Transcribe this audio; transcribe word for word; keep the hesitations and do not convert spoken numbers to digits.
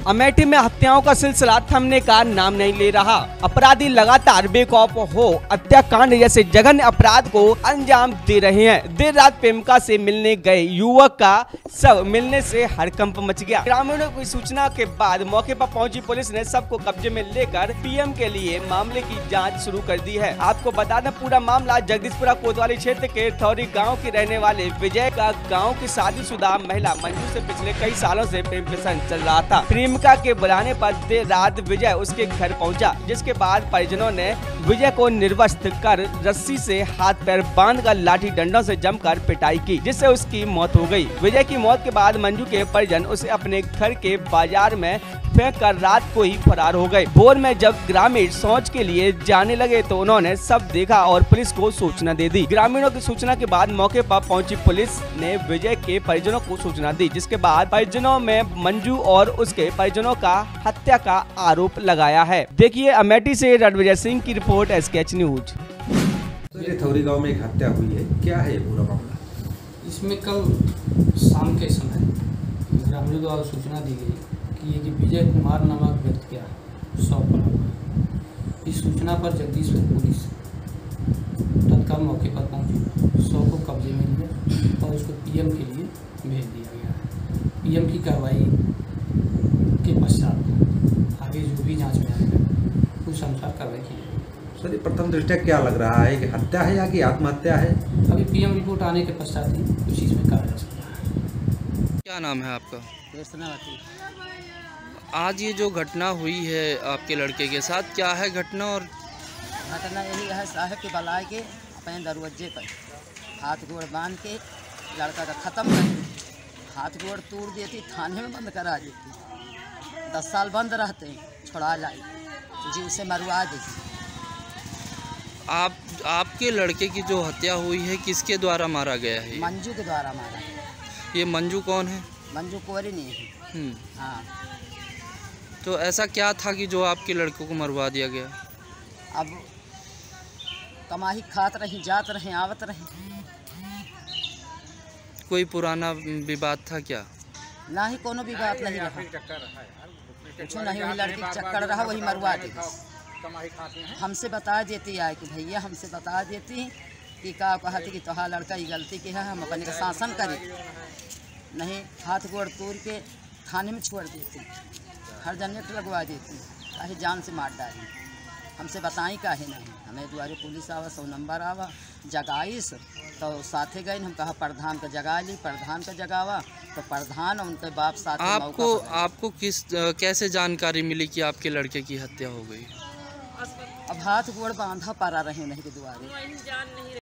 अमेठी में हत्याओं का सिलसिला थमने का नाम नहीं ले रहा। अपराधी लगातार बेखौफ हो हत्याकांड जैसे जघन्य अपराध को अंजाम दे रहे हैं। देर रात प्रेमिका से मिलने गए युवक का शव मिलने से हड़कंप मच गया। ग्रामीणों की सूचना के बाद मौके पर पहुंची पुलिस ने शव को कब्जे में लेकर पीएम के लिए मामले की जांच शुरू कर दी है। आपको बता दें, पूरा मामला जगदीशपुरा कोतवाली क्षेत्र के थौरी गाँव के रहने वाले विजय का गाँव की शादीशुदा महिला मंजू से पिछले कई सालों से प्रेम प्रसंग चल रहा था। प्रेमिका के बुलाने पर देर रात विजय उसके घर पहुंचा, जिसके बाद परिजनों ने विजय को निर्वस्त्र कर रस्सी से हाथ पैर बांधकर लाठी डंडों से जमकर पिटाई की, जिससे उसकी मौत हो गई। विजय की मौत के बाद मंजू के परिजन उसे अपने घर के बाजार में फेंक कर रात को ही फरार हो गए। भोर में जब ग्रामीण शौच के लिए जाने लगे तो उन्होंने सब देखा और पुलिस को सूचना दे दी। ग्रामीणों की सूचना के बाद मौके पर पहुंची पुलिस ने विजय के परिजनों को सूचना दी, जिसके बाद परिजनों में मंजू और उसके परिजनों का हत्या का आरोप लगाया है। देखिए अमेठी से रणविजय सिंह की रिपोर्ट, एसकेएच न्यूज। थौरी गांव में एक हत्या हुई है, क्या है ये पूरा मामला? इसमें कल शाम के समय ग्रामीणों द्वारा सूचना दी गई कि ये कि विजय कुमार नामक व्यक्ति का शव पड़ा हुआ है। इस सूचना पर जगदीशपुर पुलिस तत्काल मौके पर पहुंची, शव को कब्जे में लिया और उसको पीएम के लिए भेज दिया गया है। पीएम की कार्रवाई के पश्चात आगे जो भी जांच में आएगा उस अनुसार कार्रवाई की जाएगी। सर, प्रथम दृष्टया क्या लग रहा है कि हत्या है या कि आत्महत्या है? अभी पीएम रिपोर्ट आने के पश्चात ही कुछ चीज़ में कहा जा सकता है। क्या नाम है आपका? कृष्णावती। आज ये जो घटना हुई है आपके लड़के के साथ, क्या है घटना? और घटना यही है, साहब के बलाए के अपने दरवाजे पर हाथ गोड़ बांध के लड़का का ख़त्म कर दी, हाथ गोड़ तोड़ दिए थी, थाने में बंद करा दी थी। दस साल बंद रहते छोड़ा लाई जी, उसे मरवा दी। आप आपके लड़के की जो हत्या हुई है किसके द्वारा मारा गया है? मंजू के द्वारा मारा गया। ये मंजू कौन है? मंजू कोरी नहीं है। हम्म। हाँ। तो ऐसा क्या था कि जो आपके लड़कों को मरवा दिया गया? अब कमाई खात रही, जात रहे, आवत रहे। कोई पुराना विवाद था क्या? ना ही कोनो भी बात नहीं रहा, कुछ नहीं, वही लड़की चक्कर रहा, वही मरवा दी। हमसे बता देती है कि भैया हमसे बता देती कि का कहती कि तोहार लड़का ये गलती की है, हम अपने का शासन करें, नहीं हाथ गोड़ तोड़ के थाने में छोड़ देती, हर जनरेट लगवा देती, काहे जान से मार डाली। हमसे बताई काहे नहीं, हमें द्वारे पुलिस आवा, सौ नंबर आवा, जगाइस तो साथे गए। हम कहा प्रधान का जगा ली, प्रधान का जगावा तो प्रधान उनके बाप साथ। आपको आपको किस कैसे जानकारी मिली कि आपके लड़के की हत्या हो गई? अब हाथ गोड़ बांधा पड़ा रहे नहीं के द्वारे।